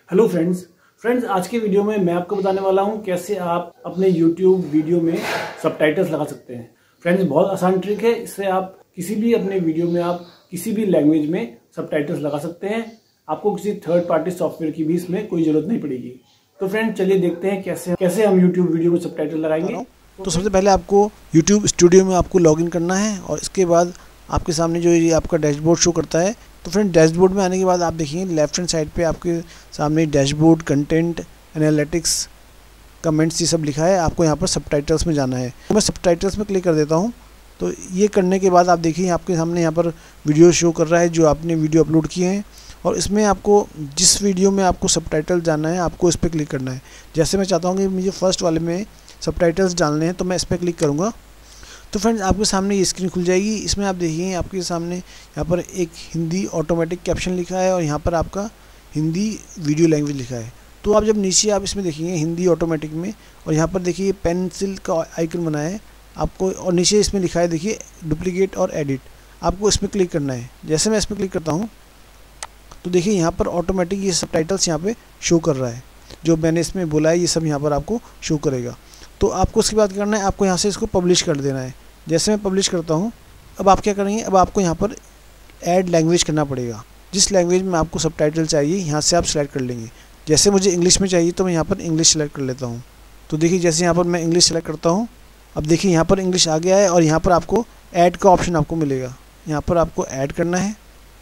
Hello friends आज की video में मैं आपको बताने वाला हूं कैसे आप अपने YouTube वीडियो में सबटाइटल्स लगा सकते हैं। फ्रेंड्स बहुत आसान ट्रिक है, इससे आप किसी भी अपने वीडियो में आप किसी भी लैंग्वेज में सबटाइटल्स लगा सकते हैं। आपको किसी थर्ड पार्टी सॉफ्टवेयर की भी इसमें कोई जरूरत नहीं पड़ेगी। तो फ्रेंड्स चलिए देखते हैं कैसे हम YouTube वीडियो में सबटाइटल लगाएंगे। तो सबसे पहले आपको YouTube स्टूडियो में आपको लॉगिन करना है और इसके बाद आपके सामने जो ये आपका डैशबोर्ड शो करता है। तो फ्रेंड डैशबोर्ड में आने के बाद आप देखिए लेफ्ट हैंड साइड पे आपके सामने डैशबोर्ड, कंटेंट, एनालिटिक्स, कमेंट्स ये सब लिखा है। आपको यहाँ पर सबटाइटल्स में जाना है। तो मैं सबटाइटल्स में क्लिक कर देता हूँ। तो ये करने के बाद आप देखिए आपके सामने यहाँ पर वीडियो शो कर रहा है जो आपने वीडियो अपलोड किए हैं, और इसमें आपको जिस वीडियो में आपको सबटाइटल जाना है आपको इस पर क्लिक करना है। जैसे मैं चाहता हूँ कि मुझे फर्स्ट वाले में सबटाइटल्स डालने हैं तो मैं इस पर क्लिक करूँगा। तो फ्रेंड्स आपके सामने ये स्क्रीन खुल जाएगी। इसमें आप देखिए आपके सामने यहाँ पर एक हिंदी ऑटोमेटिक कैप्शन लिखा है और यहाँ पर आपका हिंदी वीडियो लैंग्वेज लिखा है। तो आप जब नीचे आप इसमें देखेंगे हिंदी ऑटोमेटिक में, और यहाँ पर देखिए पेंसिल का आइकन बना है आपको, और नीचे इसमें लिखा है देखिए डुप्लीकेट और एडिट। आपको इसमें क्लिक करना है। जैसे मैं इसमें क्लिक करता हूँ तो देखिए यहाँ पर ऑटोमेटिक ये सबटाइटल्स यहाँ पे शो कर रहा है। जो मैंने इसमें बोला है ये सब यहाँ पर आपको शो करेगा। तो आपको उसके बाद करना है, आपको यहाँ से इसको पब्लिश कर देना है। जैसे मैं पब्लिश करता हूँ, अब आप क्या करेंगे, अब आपको यहाँ पर ऐड लैंग्वेज करना पड़ेगा। जिस लैंग्वेज में आपको सबटाइटल चाहिए यहाँ से आप सेलेक्ट कर लेंगे। जैसे मुझे इंग्लिश में चाहिए तो मैं यहाँ पर इंग्लिश सेलेक्ट कर लेता हूँ। तो देखिए जैसे यहाँ पर मैं इंग्लिश सेलेक्ट करता हूँ, अब देखिए यहाँ पर इंग्लिश आ गया है और यहाँ पर आपको ऐड का ऑप्शन आपको मिलेगा। यहाँ पर आपको ऐड करना है।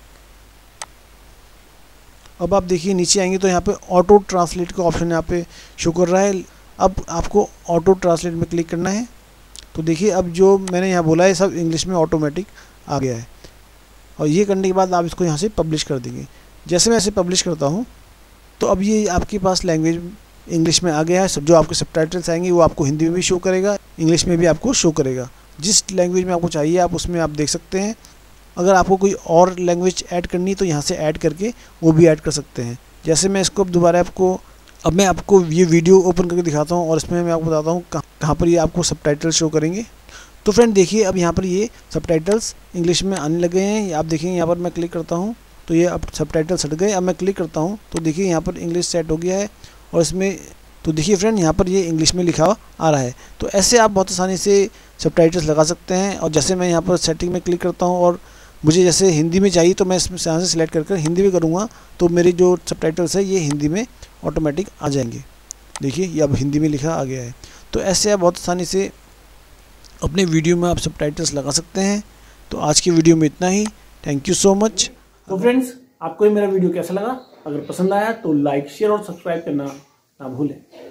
अब आप देखिए नीचे आएंगे तो यहाँ पे ऑटो ट्रांसलेट का ऑप्शन यहाँ पे शो कर रहा है। अब आपको ऑटो ट्रांसलेट में क्लिक करना है। तो देखिए अब जो मैंने यहाँ बोला है सब इंग्लिश में ऑटोमेटिक आ गया है, और ये करने के बाद आप इसको यहाँ से पब्लिश कर देंगे। जैसे मैं इसे पब्लिश करता हूँ तो अब ये आपके पास लैंग्वेज इंग्लिश में आ गया है। जो आपके सबटाइटल्स आएंगे वो आपको हिंदी में भी शो करेगा, इंग्लिश में भी आपको शो करेगा। जिस लैंग्वेज में आपको चाहिए आप उसमें आप देख सकते हैं। अगर आपको कोई और लैंग्वेज ऐड करनी तो यहाँ से ऐड करके वो भी ऐड कर सकते हैं। जैसे मैं इसको दोबारा अब मैं आपको ये वीडियो ओपन करके दिखाता हूँ और इसमें मैं आपको बताता हूँ कहाँ पर ये आपको सबटाइटल शो करेंगे। तो फ्रेंड देखिए अब यहाँ पर ये सबटाइटल्स इंग्लिश में आने लगे हैं। आप देखेंगे यहाँ पर मैं क्लिक करता हूँ तो ये अब सबटाइटल्स हट गए। अब मैं क्लिक करता हूँ तो देखिए यहाँ पर इंग्लिश सेट हो गया है, और इसमें तो देखिए फ्रेंड यहाँ पर ये इंग्लिश में लिखा आ रहा है। तो ऐसे आप बहुत आसानी से सबटाइटल्स लगा सकते हैं। और जैसे मैं यहाँ पर सेटिंग में क्लिक करता हूँ और मुझे जैसे हिंदी में चाहिए तो मैं इसमें यहाँ से सिलेक्ट कर हिंदी में करूँगा तो मेरे जो सबटाइटल्स है ये हिंदी में ऑटोमेटिक आ जाएंगे। देखिए ये अब हिंदी में लिखा आ गया है। तो ऐसे आप बहुत आसानी से अपने वीडियो में आप सबटाइटल्स लगा सकते हैं। तो आज की वीडियो में इतना ही। Thank you so much. तो फ्रेंड्स आपको ये मेरा वीडियो कैसा लगा? अगर पसंद आया तो लाइक, शेयर और सब्सक्राइब करना ना भूलें।